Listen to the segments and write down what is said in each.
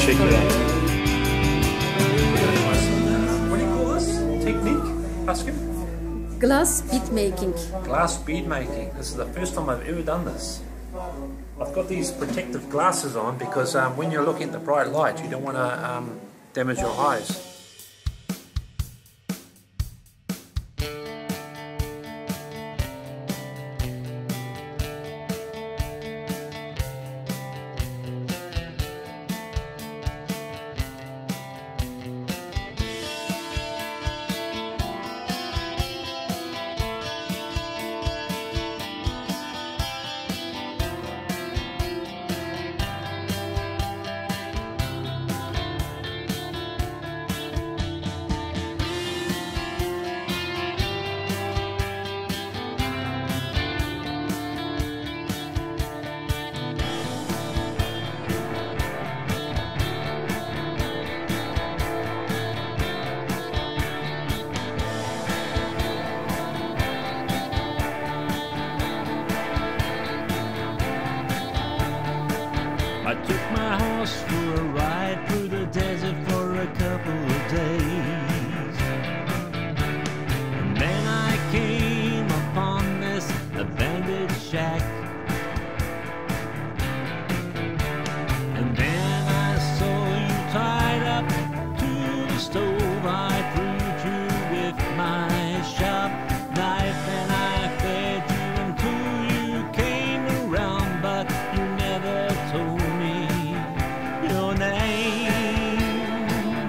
Teşekkürler. What do you call this technique, Akin? Glass bead making. Glass bead making. This is the first time I've ever done this. I've got these protective glasses on because when you're looking at the bright light, you don't want to damage your eyes. I took my horse for a ride through the desert for a couple of days. And then I came upon this abandoned shack. And then I saw you tied up to the stove. I threw you with my sharp knife and I fed you until you came around, but you never told your name.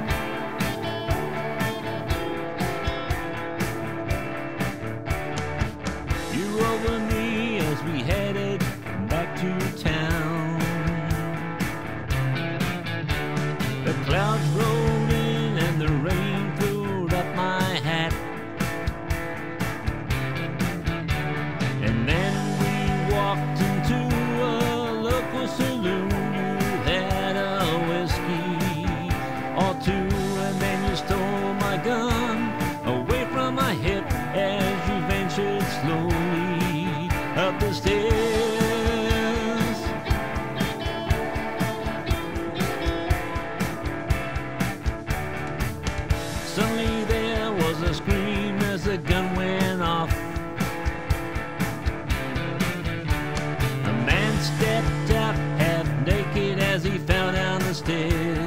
You rode with me as we headed back to town. The clouds rolled in and the rain filled up my hat. And then we walked into a local saloon. Or two, and then you stole my gun away from my hip as you ventured slowly up the stairs. Suddenly there was a scream as the gun went off. A man stepped out half naked as he fell down the stairs.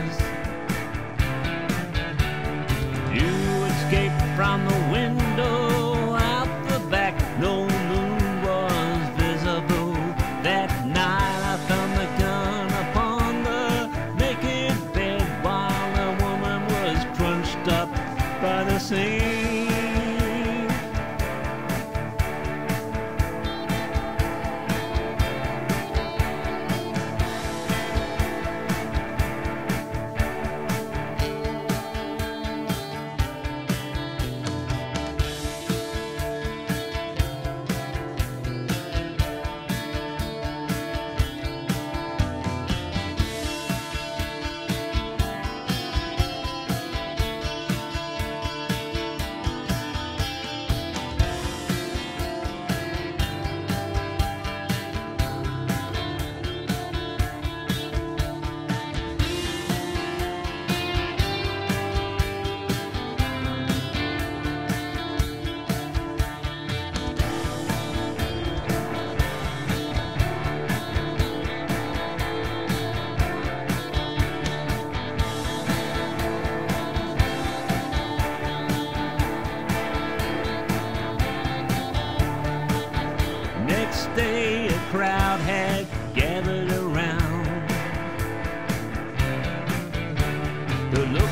From the window out the back, no moon was visible. That night I found the gun upon the naked bed while a woman was crunched up by the sink. Day a crowd had gathered around. The